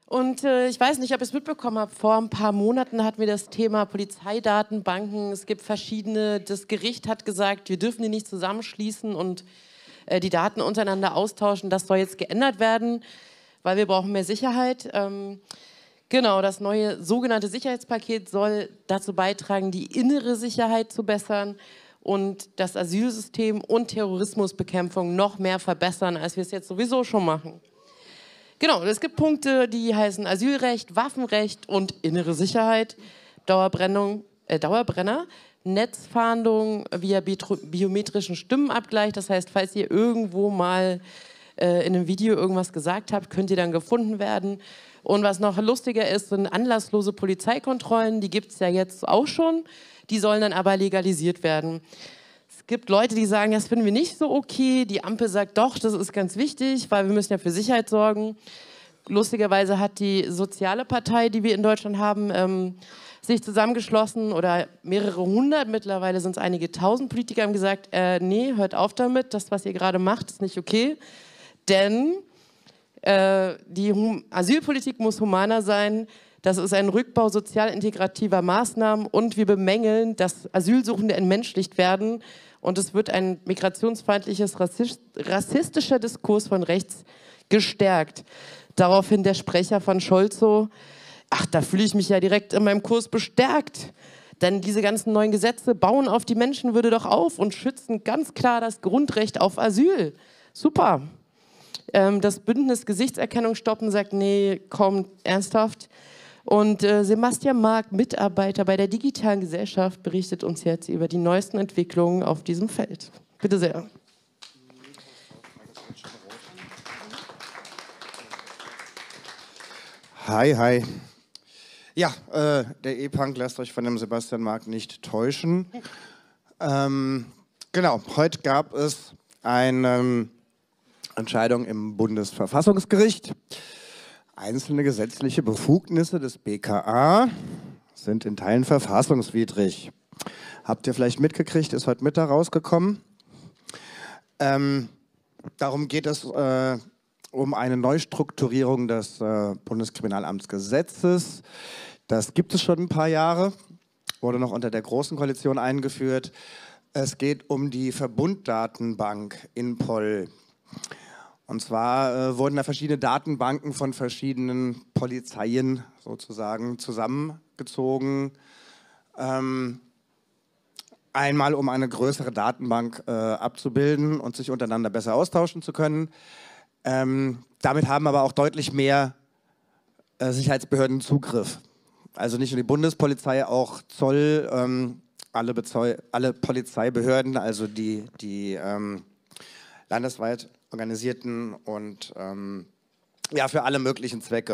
Und ich weiß nicht, ob ihr es mitbekommen habt, vor ein paar Monaten hatten wir das Thema Polizeidatenbanken. Es gibt verschiedene, das Gericht hat gesagt, wir dürfen die nicht zusammenschließen und die Daten untereinander austauschen. Das soll jetzt geändert werden, weil wir brauchen mehr Sicherheit. Genau, das neue sogenannte Sicherheitspaket soll dazu beitragen, die innere Sicherheit zu bessern und das Asylsystem und Terrorismusbekämpfung noch mehr verbessern, als wir es jetzt sowieso schon machen. Genau, es gibt Punkte, die heißen Asylrecht, Waffenrecht und innere Sicherheit, Dauerbrenner, Netzfahndung via biometrischen Stimmenabgleich. Das heißt, falls ihr irgendwo mal in einem Video irgendwas gesagt habt, könnt ihr dann gefunden werden. Und was noch lustiger ist, sind anlasslose Polizeikontrollen. Die gibt es ja jetzt auch schon. Die sollen dann aber legalisiert werden. Es gibt Leute, die sagen, das finden wir nicht so okay. Die Ampel sagt doch, das ist ganz wichtig, weil wir müssen ja für Sicherheit sorgen. Lustigerweise hat die soziale Partei, die wir in Deutschland haben, sich zusammengeschlossen oder mehrere hundert, mittlerweile sind es einige tausend Politiker, haben gesagt, nee, hört auf damit, das, was ihr gerade macht, ist nicht okay. Denn die Asylpolitik muss humaner sein. Das ist ein Rückbau sozial integrativer Maßnahmen und wir bemängeln, dass Asylsuchende entmenschlicht werden und es wird ein migrationsfeindliches, rassistischer Diskurs von rechts gestärkt. Daraufhin der Sprecher von Scholz so, ach, da fühle ich mich ja direkt in meinem Kurs bestärkt. Denn diese ganzen neuen Gesetze bauen auf die Menschenwürde doch auf und schützen ganz klar das Grundrecht auf Asyl. Super. Das Bündnis Gesichtserkennung stoppen sagt, nee, komm, ernsthaft. Und Sebastian Mark, Mitarbeiter bei der Digitalen Gesellschaft, berichtet uns jetzt über die neuesten Entwicklungen auf diesem Feld. Bitte sehr. Hi, hi. Ja, der E-Punk lässt euch von dem Sebastian Mark nicht täuschen. Genau, heute gab es eine Entscheidung im Bundesverfassungsgericht. Einzelne gesetzliche Befugnisse des BKA sind in Teilen verfassungswidrig. Habt ihr vielleicht mitgekriegt, ist heute Mittag rausgekommen. Darum geht es um eine Neustrukturierung des Bundeskriminalamtsgesetzes. Das gibt es schon ein paar Jahre, wurde noch unter der Großen Koalition eingeführt. Es geht um die Verbunddatenbank InPol. Und zwar wurden da verschiedene Datenbanken von verschiedenen Polizeien sozusagen zusammengezogen. Einmal um eine größere Datenbank abzubilden und sich untereinander besser austauschen zu können. Damit haben aber auch deutlich mehr Sicherheitsbehörden Zugriff. Also nicht nur die Bundespolizei, auch Zoll, alle Polizeibehörden, also die landesweit organisierten und ja, für alle möglichen Zwecke.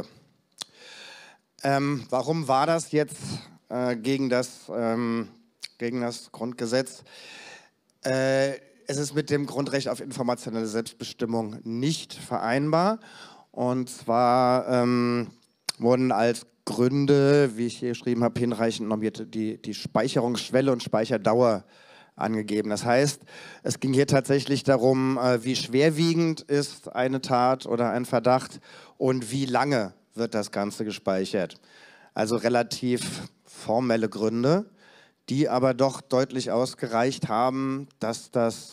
Warum war das jetzt gegen das Grundgesetz? Es ist mit dem Grundrecht auf informationelle Selbstbestimmung nicht vereinbar. Und zwar wurden als Gründe, wie ich hier geschrieben habe, hinreichend normierte die Speicherungsschwelle und Speicherdauer angegeben. Das heißt, es ging hier tatsächlich darum, wie schwerwiegend ist eine Tat oder ein Verdacht und wie lange wird das Ganze gespeichert. Also relativ formelle Gründe, die aber doch deutlich ausgereicht haben, dass das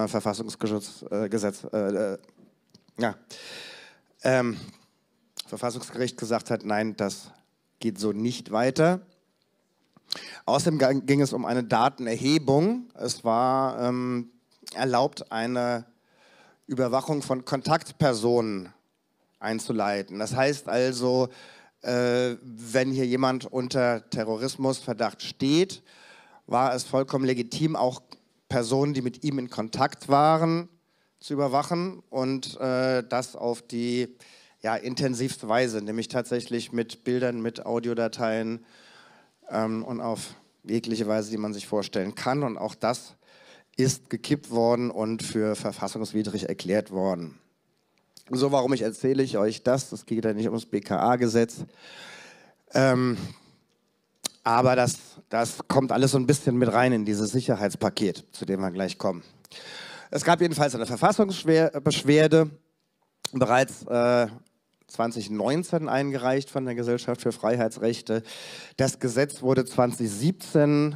Verfassungsgericht gesagt hat, nein, das geht so nicht weiter. Außerdem ging es um eine Datenerhebung. Es war erlaubt, eine Überwachung von Kontaktpersonen einzuleiten. Das heißt also, wenn hier jemand unter Terrorismusverdacht steht, war es vollkommen legitim, auch Personen, die mit ihm in Kontakt waren, zu überwachen und das auf die intensivste Weise, nämlich tatsächlich mit Bildern, mit Audiodateien und auf jegliche Weise, die man sich vorstellen kann. Und auch das ist gekippt worden und für verfassungswidrig erklärt worden. So, warum erzähle ich euch das? Es geht ja nicht ums BKA-Gesetz. Aber das kommt alles so ein bisschen mit rein in dieses Sicherheitspaket, zu dem wir gleich kommen. Es gab jedenfalls eine Verfassungsbeschwerde bereits 2019 eingereicht von der Gesellschaft für Freiheitsrechte. Das Gesetz wurde 2017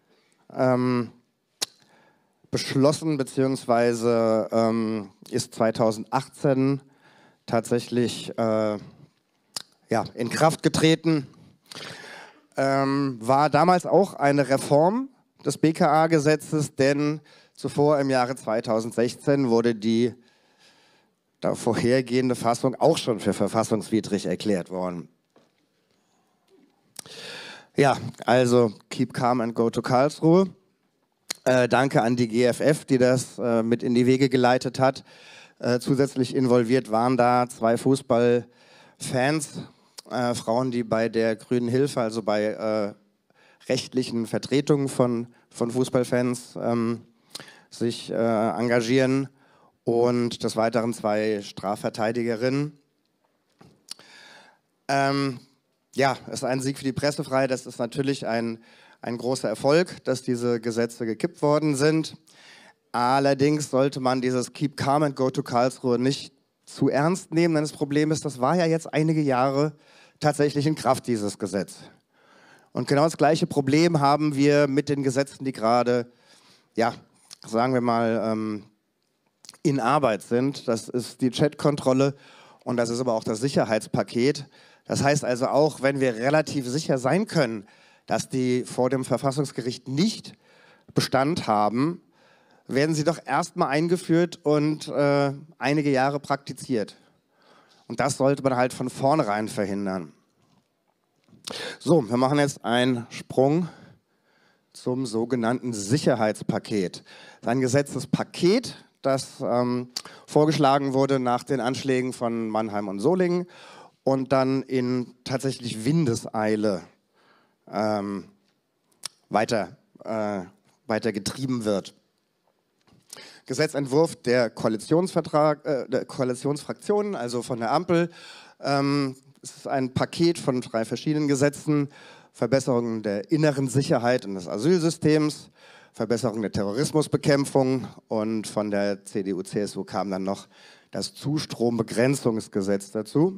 beschlossen, beziehungsweise ist 2018 tatsächlich in Kraft getreten. War damals auch eine Reform des BKA-Gesetzes, denn zuvor im Jahre 2016 wurde die vorhergehende Fassung auch schon für verfassungswidrig erklärt worden. Ja, also keep calm and go to Karlsruhe. Danke an die GFF, die das mit in die Wege geleitet hat. Zusätzlich involviert waren da 2 Fußballfans, Frauen, die bei der Grünen Hilfe, also bei rechtlichen Vertretungen von Fußballfans sich engagieren, und des Weiteren 2 Strafverteidigerinnen. Ja, es ist ein Sieg für die Pressefreiheit. Das ist natürlich ein großer Erfolg, dass diese Gesetze gekippt worden sind. Allerdings sollte man dieses Keep Calm and Go to Karlsruhe nicht zu ernst nehmen, denn das Problem ist, das war ja jetzt einige Jahre tatsächlich in Kraft, dieses Gesetz. Und genau das gleiche Problem haben wir mit den Gesetzen, die gerade, ja, sagen wir mal, in Arbeit sind. Das ist die Chatkontrolle und das ist aber auch das Sicherheitspaket. Das heißt also, auch wenn wir relativ sicher sein können, dass die vor dem Verfassungsgericht nicht Bestand haben, werden sie doch erstmal eingeführt und einige Jahre praktiziert. Und das sollte man halt von vornherein verhindern. So, wir machen jetzt einen Sprung zum sogenannten Sicherheitspaket. Das ist ein Gesetzespaket, das vorgeschlagen wurde nach den Anschlägen von Mannheim und Solingen und dann in tatsächlich Windeseile weiter getrieben wird. Gesetzentwurf der Koalitionsfraktionen, also von der Ampel. Es ist ein Paket von 3 verschiedenen Gesetzen: Verbesserung der inneren Sicherheit und des Asylsystems, Verbesserung der Terrorismusbekämpfung, und von der CDU/CSU kam dann noch das Zustrombegrenzungsgesetz dazu.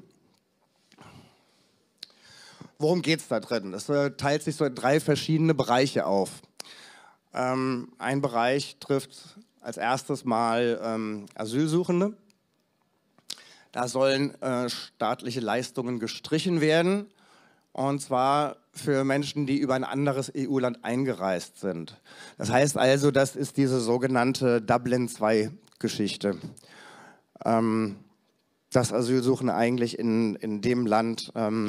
Worum geht es da drin? Das teilt sich so in 3 verschiedene Bereiche auf. Ein Bereich trifft als erstes mal Asylsuchende. Da sollen staatliche Leistungen gestrichen werden, und zwar für Menschen, die über ein anderes EU-Land eingereist sind. Das heißt also, das ist diese sogenannte Dublin-II-Geschichte. Dass Asylsuchende eigentlich in dem Land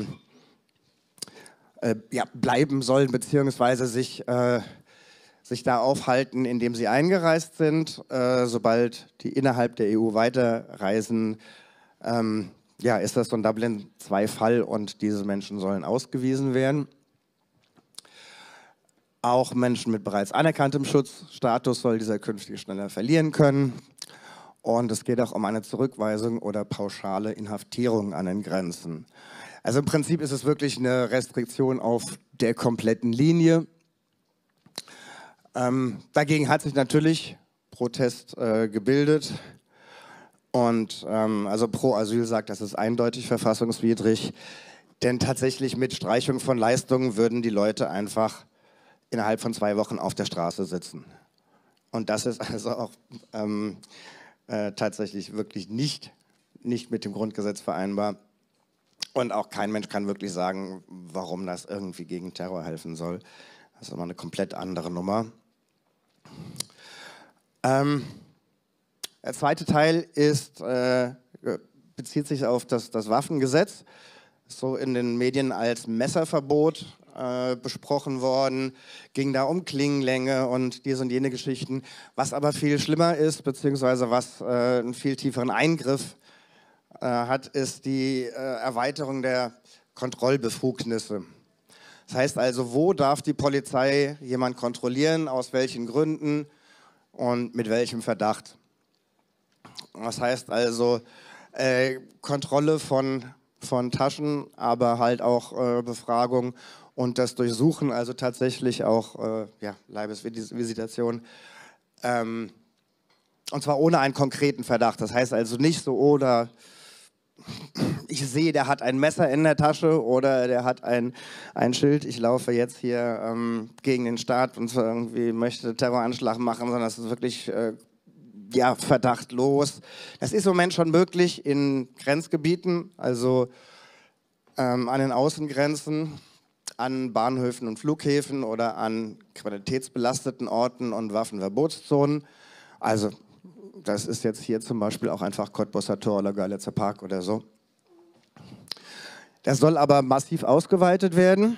bleiben sollen, beziehungsweise sich da aufhalten, in dem sie eingereist sind. Sobald die innerhalb der EU weiterreisen, ist das so ein Dublin-II-Fall und diese Menschen sollen ausgewiesen werden. Auch Menschen mit bereits anerkanntem Schutzstatus soll dieser künftig schneller verlieren können. Und es geht auch um eine Zurückweisung oder pauschale Inhaftierung an den Grenzen. Also im Prinzip ist es wirklich eine Restriktion auf der kompletten Linie. Dagegen hat sich natürlich Protest gebildet. Und also Pro Asyl sagt, das ist eindeutig verfassungswidrig. Denn tatsächlich mit Streichung von Leistungen würden die Leute einfach innerhalb von 2 Wochen auf der Straße sitzen. Und das ist also auch tatsächlich wirklich nicht mit dem Grundgesetz vereinbar. Und auch kein Mensch kann wirklich sagen, warum das irgendwie gegen Terror helfen soll. Das ist immer eine komplett andere Nummer. Der zweite Teil bezieht sich auf das Waffengesetz. So in den Medien als Messerverbot besprochen worden, ging da um Klingenlänge und diese und jene Geschichten. Was aber viel schlimmer ist, beziehungsweise was einen viel tieferen Eingriff hat, ist die Erweiterung der Kontrollbefugnisse. Das heißt also, wo darf die Polizei jemanden kontrollieren, aus welchen Gründen und mit welchem Verdacht. Das heißt also, Kontrolle von Taschen, aber halt auch Befragung und das Durchsuchen, also tatsächlich auch Leibesvisitation. Und zwar ohne einen konkreten Verdacht. Das heißt also nicht so, oder ich sehe, der hat ein Messer in der Tasche oder der hat ein Schild, ich laufe jetzt hier gegen den Staat und irgendwie möchte Terroranschlag machen, sondern das ist wirklich ja, verdachtlos. Das ist im Moment schon möglich in Grenzgebieten, also an den Außengrenzen, an Bahnhöfen und Flughäfen oder an kriminalitätsbelasteten Orten und Waffenverbotszonen. Also das ist jetzt hier zum Beispiel auch einfach Cottbusser Tor oder Görlitzer Park oder so. Das soll aber massiv ausgeweitet werden.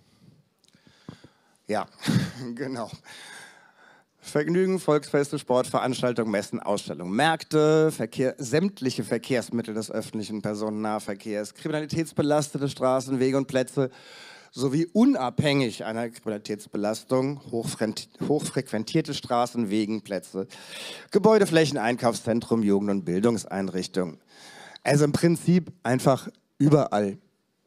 Ja, genau. Vergnügen, Volksfeste, Sportveranstaltungen, Messen, Ausstellungen, Märkte, sämtliche Verkehrsmittel des öffentlichen Personennahverkehrs, kriminalitätsbelastete Straßen, Wege und Plätze sowie unabhängig einer Kriminalitätsbelastung hochfrequentierte Straßen, Wegen, Plätze, Gebäudeflächen, Einkaufszentrum, Jugend- und Bildungseinrichtungen. Also im Prinzip einfach überall.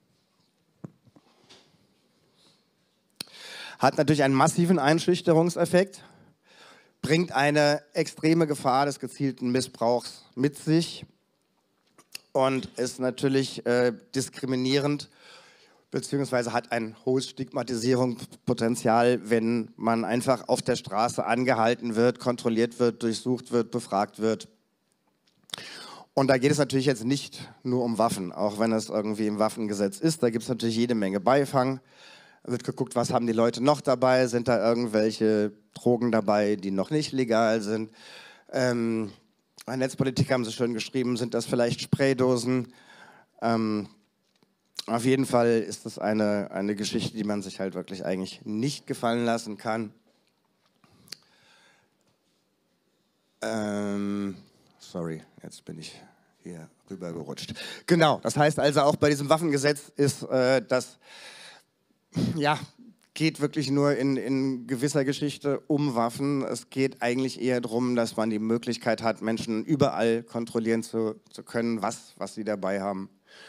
Hat natürlich einen massiven Einschüchterungseffekt, bringt eine extreme Gefahr des gezielten Missbrauchs mit sich und ist natürlich diskriminierend, beziehungsweise hat ein hohes Stigmatisierungspotenzial, wenn man einfach auf der Straße angehalten wird, kontrolliert wird, durchsucht wird, befragt wird. Und da geht es natürlich jetzt nicht nur um Waffen, auch wenn es irgendwie im Waffengesetz ist. Da gibt es natürlich jede Menge Beifang. Da wird geguckt, was haben die Leute noch dabei? Sind da irgendwelche Drogen dabei, die noch nicht legal sind? Bei Netzpolitik haben sie schön geschrieben, sind das vielleicht Spraydosen? Auf jeden Fall ist das eine Geschichte, die man sich halt wirklich eigentlich nicht gefallen lassen kann. Sorry, jetzt bin ich hier rübergerutscht. Genau, das heißt also auch bei diesem Waffengesetz ist das, ja, geht wirklich nur in gewisser Geschichte um Waffen. Es geht eigentlich eher darum, dass man die Möglichkeit hat, Menschen überall kontrollieren zu können, was sie dabei haben.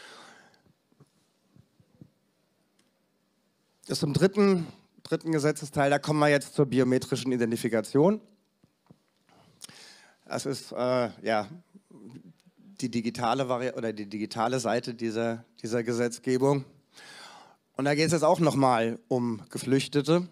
Das ist im dritten Gesetzesteil, da kommen wir jetzt zur biometrischen Identifikation. Das ist ja, die digitale Seite dieser Gesetzgebung. Und da geht es jetzt auch nochmal um Geflüchtete.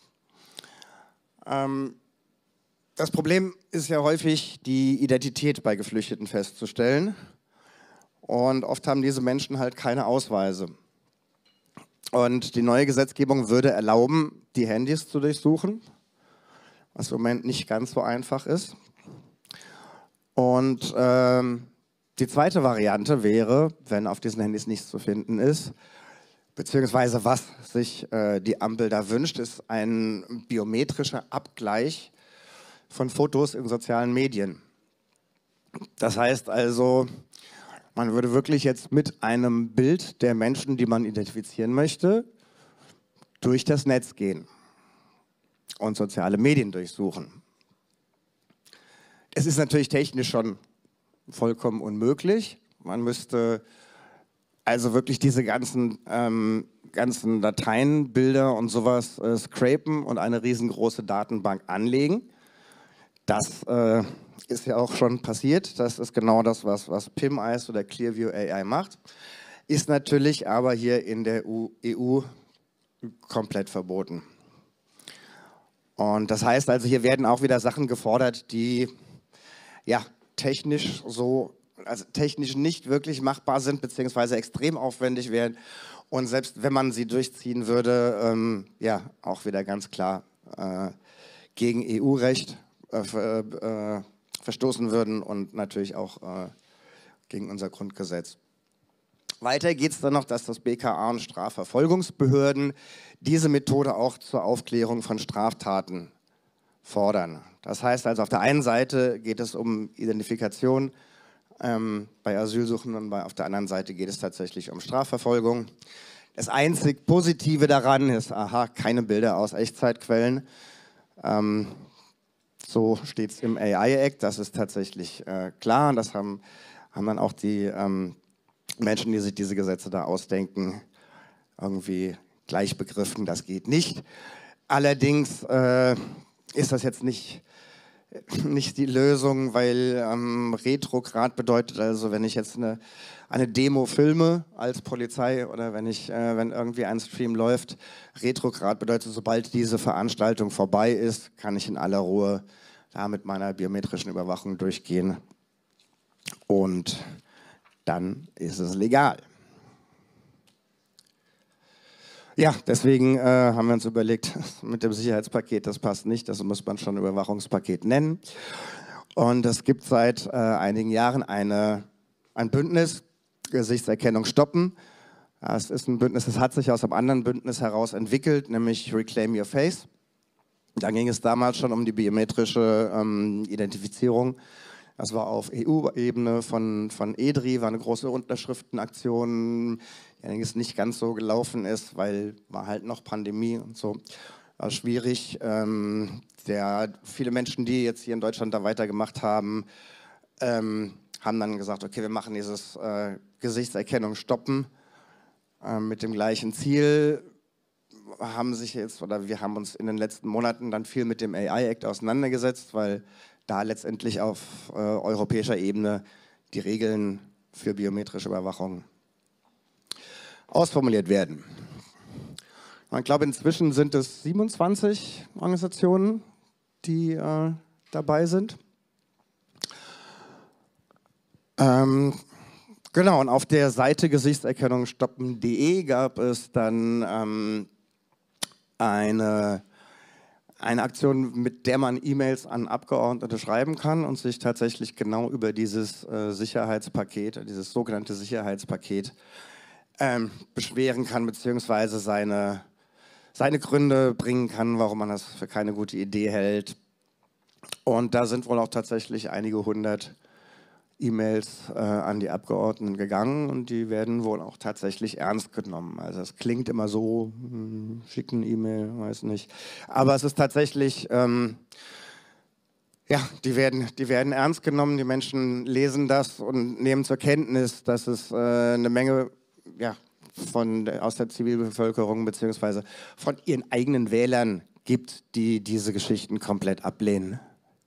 Das Problem ist ja häufig, die Identität bei Geflüchteten festzustellen. Und oft haben diese Menschen halt keine Ausweise. Und die neue Gesetzgebung würde erlauben, die Handys zu durchsuchen, was im Moment nicht ganz so einfach ist. Und die zweite Variante wäre, wenn auf diesen Handys nichts zu finden ist, beziehungsweise was sich die Ampel da wünscht, ist ein biometrischer Abgleich von Fotos in sozialen Medien. Das heißt also, man würde wirklich jetzt mit einem Bild der Menschen, die man identifizieren möchte, durch das Netz gehen und soziale Medien durchsuchen. Es ist natürlich technisch schon vollkommen unmöglich. Man müsste also wirklich diese ganzen Dateien, Bilder und sowas scrapen und eine riesengroße Datenbank anlegen. Das ist ja auch schon passiert. Das ist genau das, was PimEyes oder Clearview AI macht. Ist natürlich aber hier in der EU komplett verboten. Und das heißt also, hier werden auch wieder Sachen gefordert, die ja technisch nicht wirklich machbar sind, beziehungsweise extrem aufwendig wären. Und selbst wenn man sie durchziehen würde, ja, auch wieder ganz klar gegen EU-Recht verstoßen würden und natürlich auch gegen unser Grundgesetz. Weiter geht es dann noch, dass das BKA und Strafverfolgungsbehörden diese Methode auch zur Aufklärung von Straftaten fordern. Das heißt also, auf der einen Seite geht es um Identifikation bei Asylsuchenden und auf der anderen Seite geht es tatsächlich um Strafverfolgung. Das einzig Positive daran ist, keine Bilder aus Echtzeitquellen. So steht es im AI-Act, das ist tatsächlich klar. Das haben dann auch die Menschen, die sich diese Gesetze da ausdenken, irgendwie gleich begriffen, das geht nicht. Allerdings ist das jetzt nicht nicht die Lösung, weil retrograd bedeutet also, wenn ich jetzt eine Demo filme als Polizei oder wenn irgendwie ein Stream läuft, retrograd bedeutet, sobald diese Veranstaltung vorbei ist, kann ich in aller Ruhe da mit meiner biometrischen Überwachung durchgehen und dann ist es legal. Ja, deswegen haben wir uns überlegt, mit dem Sicherheitspaket, das passt nicht, das muss man schon Überwachungspaket nennen. Und es gibt seit einigen Jahren ein Bündnis, Gesichtserkennung stoppen. Das ist ein Bündnis, das hat sich aus einem anderen Bündnis heraus entwickelt, nämlich Reclaim Your Face. Da ging es damals schon um die biometrische Identifizierung. Das war auf EU-Ebene von EDRI, war eine große Unterschriftenaktion, die allerdings nicht ganz so gelaufen ist, weil war halt noch Pandemie und so. War schwierig. Viele Menschen, die jetzt hier in Deutschland da weitergemacht haben, haben dann gesagt, okay, wir machen dieses Gesichtserkennung stoppen mit dem gleichen Ziel. Wir haben uns in den letzten Monaten dann viel mit dem AI-Act auseinandergesetzt, weil da letztendlich auf europäischer Ebene die Regeln für biometrische Überwachung ausformuliert werden. Und ich glaube, inzwischen sind es 27 Organisationen, die dabei sind. Genau, und auf der Seite gesichtserkennungstoppen.de gab es dann eine Aktion, mit der man E-Mails an Abgeordnete schreiben kann und sich tatsächlich genau über dieses Sicherheitspaket, dieses sogenannte Sicherheitspaket beschweren kann, beziehungsweise seine Gründe bringen kann, warum man das für keine gute Idee hält. Und da sind wohl auch tatsächlich einige hundert E-Mails an die Abgeordneten gegangen und die werden wohl auch tatsächlich ernst genommen. Also es klingt immer so, schicken E-Mail, weiß nicht. Aber es ist tatsächlich, ja, die werden ernst genommen, die Menschen lesen das und nehmen zur Kenntnis, dass es eine Menge aus der Zivilbevölkerung bzw. von ihren eigenen Wählern gibt, die diese Geschichten komplett ablehnen.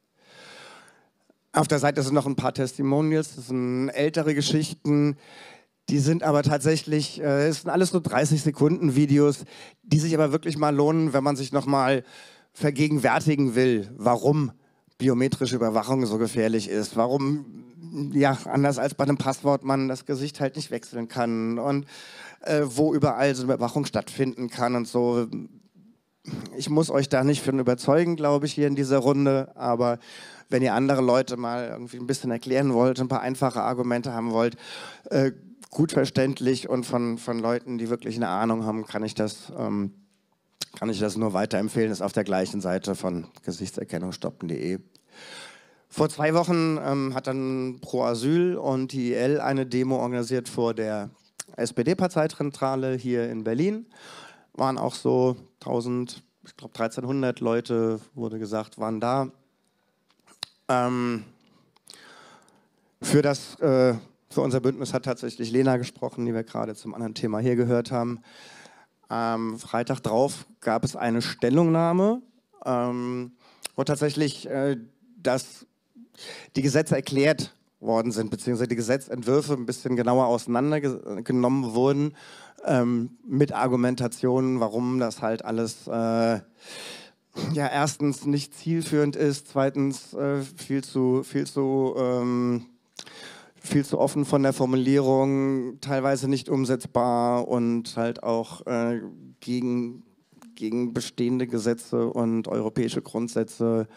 Auf der Seite sind noch ein paar Testimonials, das sind ältere Geschichten, die sind aber tatsächlich, es sind alles so 30-Sekunden-Videos, die sich aber wirklich mal lohnen, wenn man sich nochmal vergegenwärtigen will, warum biometrische Überwachung so gefährlich ist, warum, ja, anders als bei einem Passwort man das Gesicht halt nicht wechseln kann und wo überall so eine Überwachung stattfinden kann und so. Ich muss euch da nicht von überzeugen, glaube ich, hier in dieser Runde, aber wenn ihr andere Leute mal irgendwie ein bisschen erklären wollt, ein paar einfache Argumente haben wollt, gut verständlich und von Leuten, die wirklich eine Ahnung haben, kann ich das nur weiterempfehlen. Das ist auf der gleichen Seite von gesichtserkennungstoppen.de. Vor 2 Wochen hat dann Pro Asyl und die IL eine Demo organisiert vor der SPD-Parteizentrale hier in Berlin. Waren auch so 1300 Leute, wurde gesagt, waren da. Für unser Bündnis hat tatsächlich Lena gesprochen, die wir gerade zum anderen Thema hier gehört haben. Freitag drauf gab es eine Stellungnahme, wo tatsächlich die Gesetze erklärt worden sind, beziehungsweise die Gesetzentwürfe ein bisschen genauer auseinandergenommen wurden, mit Argumentationen, warum das halt alles erstens nicht zielführend ist, zweitens viel zu offen von der Formulierung, teilweise nicht umsetzbar und halt auch gegen bestehende Gesetze und europäische Grundsätze.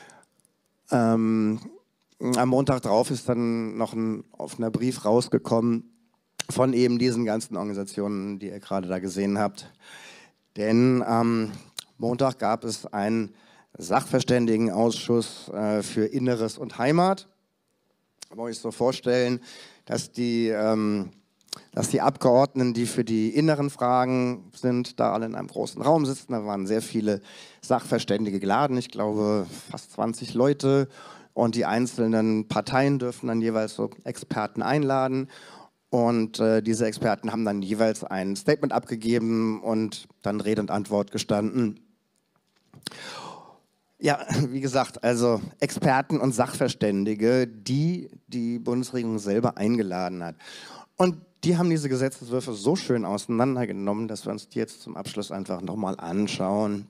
Am Montag drauf ist dann noch ein offener Brief rausgekommen von eben diesen ganzen Organisationen, die ihr gerade da gesehen habt. Denn am Montag gab es einen Sachverständigenausschuss für Inneres und Heimat. Ich muss euch so vorstellen, dass die Abgeordneten, die für die inneren Fragen sind, da alle in einem großen Raum sitzen. Da waren sehr viele Sachverständige geladen, ich glaube fast 20 Leute. Und die einzelnen Parteien dürfen dann jeweils so Experten einladen. Und diese Experten haben dann jeweils ein Statement abgegeben und dann Rede und Antwort gestanden. Ja, wie gesagt, also Experten und Sachverständige, die die Bundesregierung selber eingeladen hat. Und die haben diese Gesetzeswürfe so schön auseinandergenommen, dass wir uns die jetzt zum Abschluss einfach nochmal anschauen.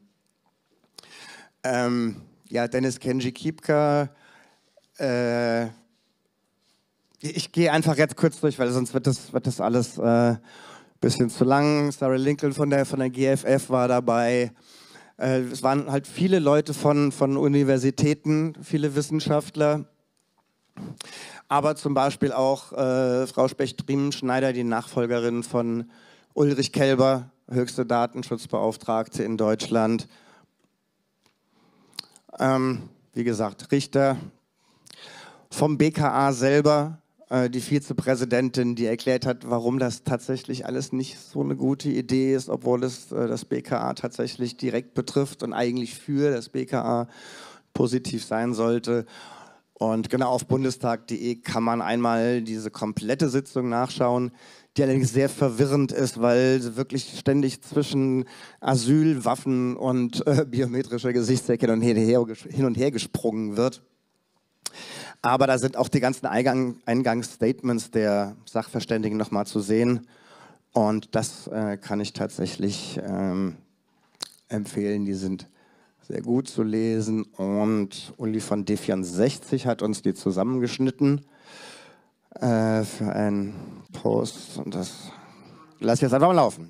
Ja, Dennis Kenji Kipka, ich gehe einfach jetzt kurz durch, weil sonst wird das alles ein bisschen zu lang. Sarah Lincoln von der GFF war dabei. Es waren halt viele Leute von Universitäten, viele Wissenschaftler, aber zum Beispiel auch Frau Specht-Riemenschneider, die Nachfolgerin von Ulrich Kelber, höchste Datenschutzbeauftragte in Deutschland. Wie gesagt, Richter vom BKA selber, die Vizepräsidentin, die erklärt hat, warum das tatsächlich alles nicht so eine gute Idee ist, obwohl es das BKA tatsächlich direkt betrifft und eigentlich für das BKA positiv sein sollte. Und genau auf bundestag.de kann man einmal diese komplette Sitzung nachschauen, die allerdings sehr verwirrend ist, weil wirklich ständig zwischen Asyl, Waffen und biometrischer Gesichtserkennung hin und her gesprungen wird. Aber da sind auch die ganzen Eingangsstatements der Sachverständigen nochmal zu sehen. Und das kann ich tatsächlich empfehlen. Die sind sehr gut zu lesen. Und Uli von D64 hat uns die zusammengeschnitten für einen Post. Und das lasse ich jetzt einfach mal laufen.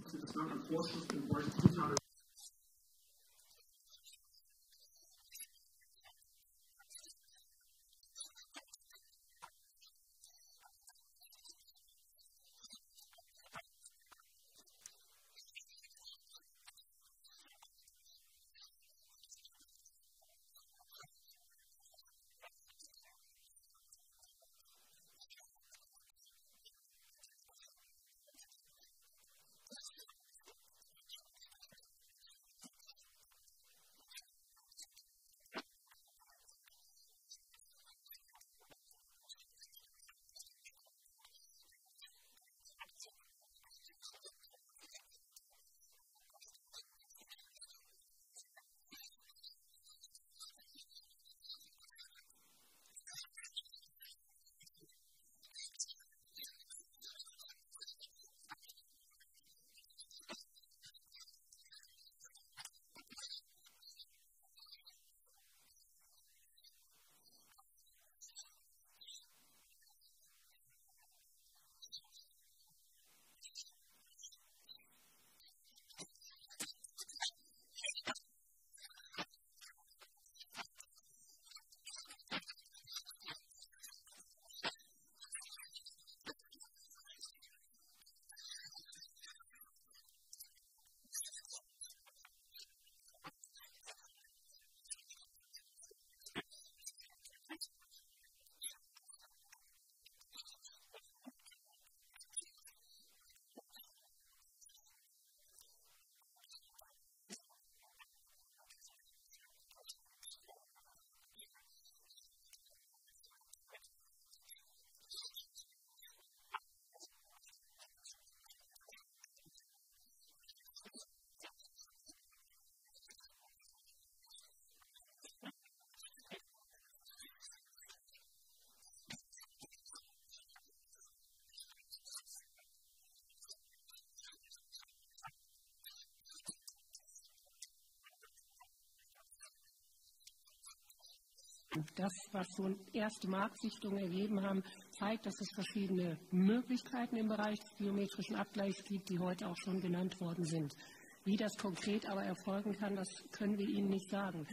Das, was so erste Marktsichtungen ergeben haben, zeigt, dass es verschiedene Möglichkeiten im Bereich des biometrischen Abgleichs gibt, die heute auch schon genannt worden sind. Wie das konkret aber erfolgen kann, das können wir Ihnen nicht sagen.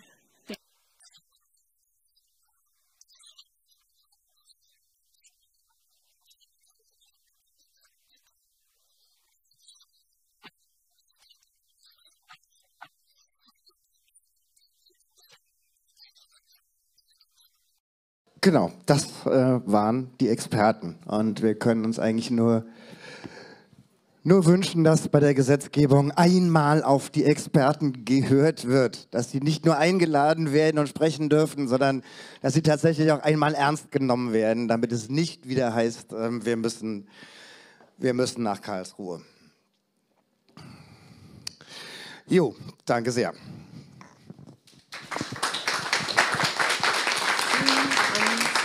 Genau, das waren die Experten. Und wir können uns eigentlich nur wünschen, dass bei der Gesetzgebung einmal auf die Experten gehört wird. Dass sie nicht nur eingeladen werden und sprechen dürfen, sondern dass sie tatsächlich auch einmal ernst genommen werden, damit es nicht wieder heißt, wir müssen nach Karlsruhe. Jo, danke sehr.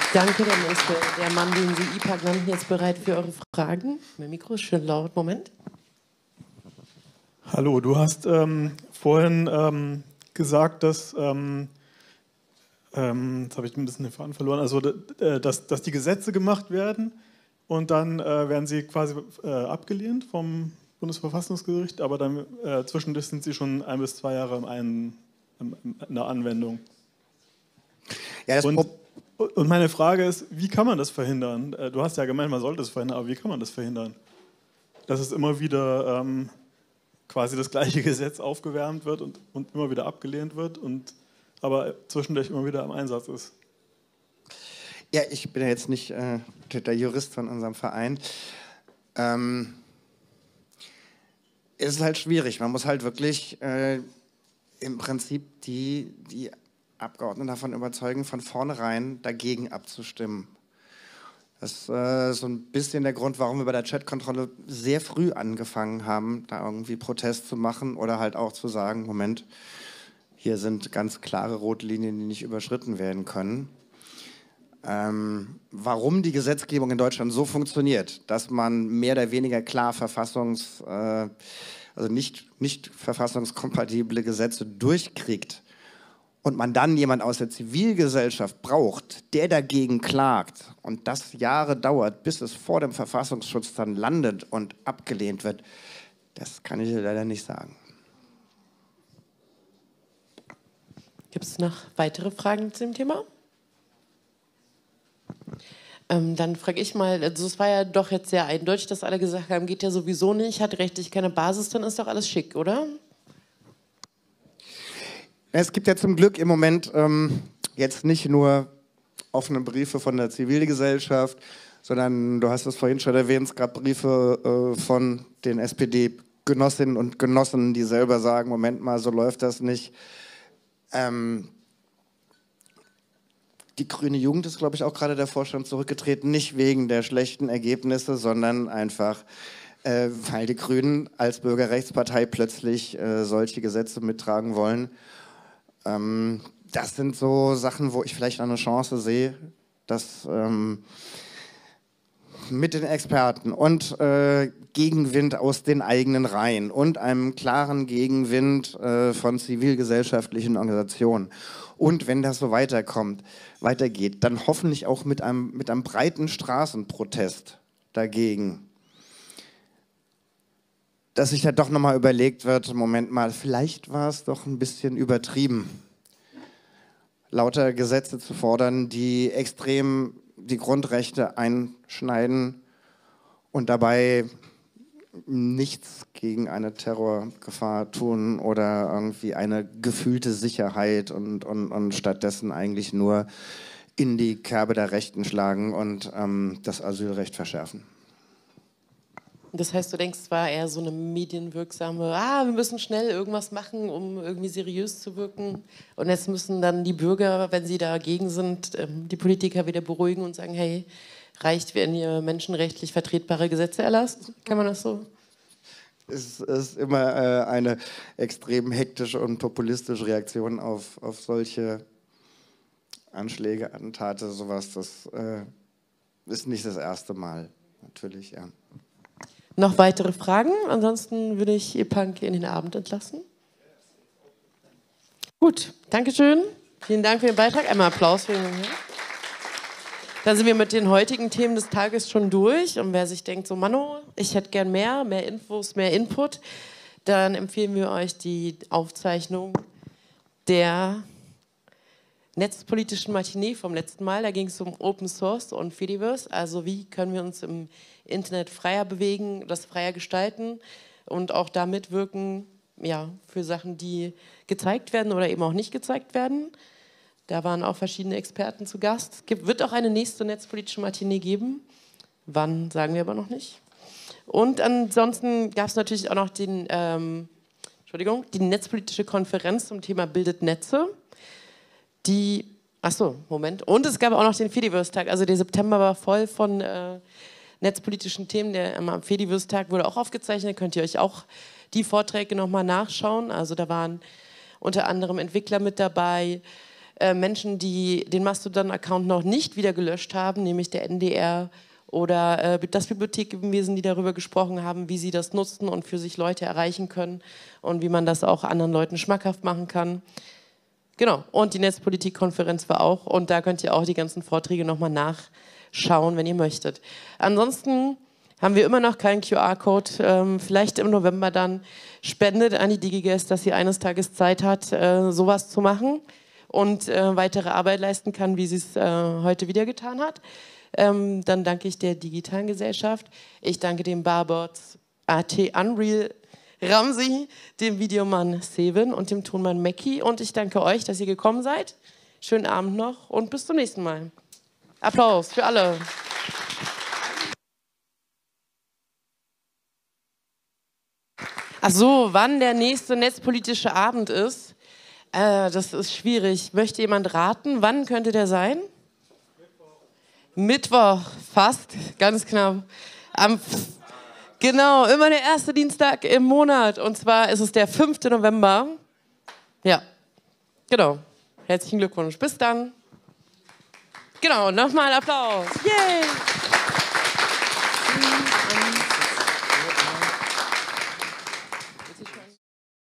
Danke, dann ist der Mann, den Sie IPAC nannten, jetzt bereit für eure Fragen. Mein Mikro ist schön laut, Moment. Hallo, du hast vorhin gesagt, dass, jetzt habe ich ein bisschen den Faden verloren, also dass die Gesetze gemacht werden und dann werden sie quasi abgelehnt vom Bundesverfassungsgericht, aber dann zwischendurch sind sie schon 1 bis 2 Jahre in der Anwendung. Ja, und meine Frage ist, wie kann man das verhindern? Du hast ja gemeint, man sollte es verhindern, aber wie kann man das verhindern? Dass es immer wieder quasi das gleiche Gesetz aufgewärmt wird und immer wieder abgelehnt wird, aber zwischendurch immer wieder im Einsatz ist. Ja, ich bin ja jetzt nicht der Jurist von unserem Verein. Es ist halt schwierig. Man muss halt wirklich im Prinzip die Abgeordneten davon überzeugen, von vornherein dagegen abzustimmen. Das ist so ein bisschen der Grund, warum wir bei der Chatkontrolle sehr früh angefangen haben, da irgendwie Protest zu machen oder halt auch zu sagen, Moment, hier sind ganz klare rote Linien, die nicht überschritten werden können. Warum die Gesetzgebung in Deutschland so funktioniert, dass man mehr oder weniger klar also nicht verfassungskompatible Gesetze durchkriegt und man dann jemand aus der Zivilgesellschaft braucht, der dagegen klagt und das Jahre dauert, bis es vor dem Verfassungsschutz dann landet und abgelehnt wird, das kann ich leider nicht sagen. Gibt es noch weitere Fragen zu dem Thema? Dann frage ich mal, also es war ja doch jetzt sehr eindeutig, dass alle gesagt haben, geht ja sowieso nicht, hat rechtlich keine Basis, dann ist doch alles schick, oder? Es gibt ja zum Glück im Moment jetzt nicht nur offene Briefe von der Zivilgesellschaft, sondern, du hast es vorhin schon erwähnt, es gab Briefe von den SPD-Genossinnen und Genossen, die selber sagen, Moment mal, so läuft das nicht. Die Grüne Jugend ist, glaube ich, auch gerade der Vorstand zurückgetreten, nicht wegen der schlechten Ergebnisse, sondern einfach, weil die Grünen als Bürgerrechtspartei plötzlich solche Gesetze mittragen wollen. Das sind so Sachen, wo ich vielleicht eine Chance sehe, dass mit den Experten und Gegenwind aus den eigenen Reihen und einem klaren Gegenwind von zivilgesellschaftlichen Organisationen. Und wenn das so weitergeht, dann hoffentlich auch mit einem breiten Straßenprotest dagegen. Dass sich da doch nochmal überlegt wird, Moment mal, vielleicht war es doch ein bisschen übertrieben, lauter Gesetze zu fordern, die extrem die Grundrechte einschneiden und dabei nichts gegen eine Terrorgefahr tun oder irgendwie eine gefühlte Sicherheit und stattdessen eigentlich nur in die Kerbe der Rechten schlagen und das Asylrecht verschärfen. Das heißt, du denkst, es war eher so eine medienwirksame, wir müssen schnell irgendwas machen, um irgendwie seriös zu wirken. Und jetzt müssen dann die Bürger, wenn sie dagegen sind, die Politiker wieder beruhigen und sagen, hey, reicht, wenn ihr menschenrechtlich vertretbare Gesetze erlasst? Kann man das so? Es ist immer eine extrem hektische und populistische Reaktion auf solche Anschläge, Attentate, sowas. Das ist nicht das erste Mal, natürlich, ja. Noch weitere Fragen? Ansonsten würde ich IPAC in den Abend entlassen. Gut, Dankeschön. Vielen Dank für den Beitrag. Einmal Applaus für den Herrn. Dann sind wir mit den heutigen Themen des Tages schon durch. Und wer sich denkt, so Manno, ich hätte gern mehr Infos, mehr Input, dann empfehlen wir euch die Aufzeichnung der netzpolitischen Matinee vom letzten Mal. Da ging es um Open Source und Fediverse. Also wie können wir uns im Internet freier bewegen, das freier gestalten und auch da mitwirken, ja, für Sachen, die gezeigt werden oder eben auch nicht gezeigt werden. Da waren auch verschiedene Experten zu Gast. Wird auch eine nächste netzpolitische Matinee geben. Wann, sagen wir aber noch nicht. Und ansonsten gab es natürlich auch noch die netzpolitische Konferenz zum Thema Bildet Netze. Und es gab auch noch den Fediverse-Tag. Also der September war voll von netzpolitischen Themen. Der am Fediverse-Tag wurde auch aufgezeichnet. Könnt ihr euch auch die Vorträge nochmal nachschauen. Also da waren unter anderem Entwickler mit dabei, Menschen, die den Mastodon-Account noch nicht wieder gelöscht haben, nämlich der NDR oder das Bibliothekenwesen, die darüber gesprochen haben, wie sie das nutzen und für sich Leute erreichen können und wie man das auch anderen Leuten schmackhaft machen kann. Genau, und die Netzpolitik-Konferenz war auch, und da könnt ihr auch die ganzen Vorträge nochmal nachschauen, wenn ihr möchtet. Ansonsten haben wir immer noch keinen QR-Code, vielleicht im November dann. Spendet an die DigiGuess, dass sie eines Tages Zeit hat, sowas zu machen und weitere Arbeit leisten kann, wie sie es heute wieder getan hat. Dann danke ich der Digitalen Gesellschaft. Ich danke dem Barbots AT Unreal Ramsi, dem Videomann Seven und dem Tonmann Mackie. Und ich danke euch, dass ihr gekommen seid. Schönen Abend noch und bis zum nächsten Mal. Applaus für alle. Ach so, wann der nächste netzpolitische Abend ist, das ist schwierig. Möchte jemand raten? Wann könnte der sein? Mittwoch, fast, ganz knapp. Genau, immer der erste Dienstag im Monat. Und zwar ist es der 5. November. Ja, genau. Herzlichen Glückwunsch. Bis dann. Genau, nochmal Applaus. Yay!